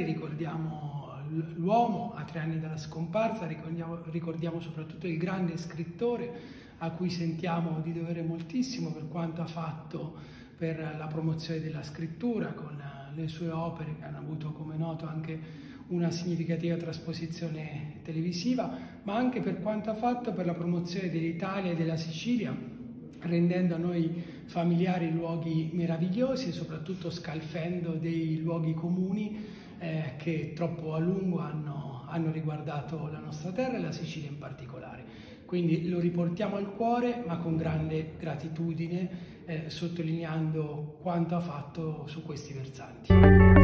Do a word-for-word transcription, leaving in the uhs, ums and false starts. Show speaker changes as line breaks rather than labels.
pensieri, ricordiamo l'uomo a tre anni dalla scomparsa, ricordiamo, ricordiamo soprattutto il grande scrittore a cui sentiamo di dovere moltissimo per quanto ha fatto per la promozione della scrittura con le sue opere che hanno avuto, come noto, anche una significativa trasposizione televisiva, ma anche per quanto ha fatto per la promozione dell'Italia e della Sicilia, rendendo a noi familiari luoghi meravigliosi e soprattutto scalfendo dei luoghi comuni eh, che troppo a lungo hanno, hanno riguardato la nostra terra e la Sicilia in particolare. Quindi lo riportiamo al cuore, ma con grande gratitudine, eh, sottolineando quanto ha fatto su questi versanti.